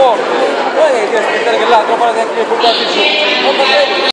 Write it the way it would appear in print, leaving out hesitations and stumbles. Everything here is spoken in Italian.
forte, non è che devi aspettare che l'altro fa la tecnica e portarti giù, non va bene.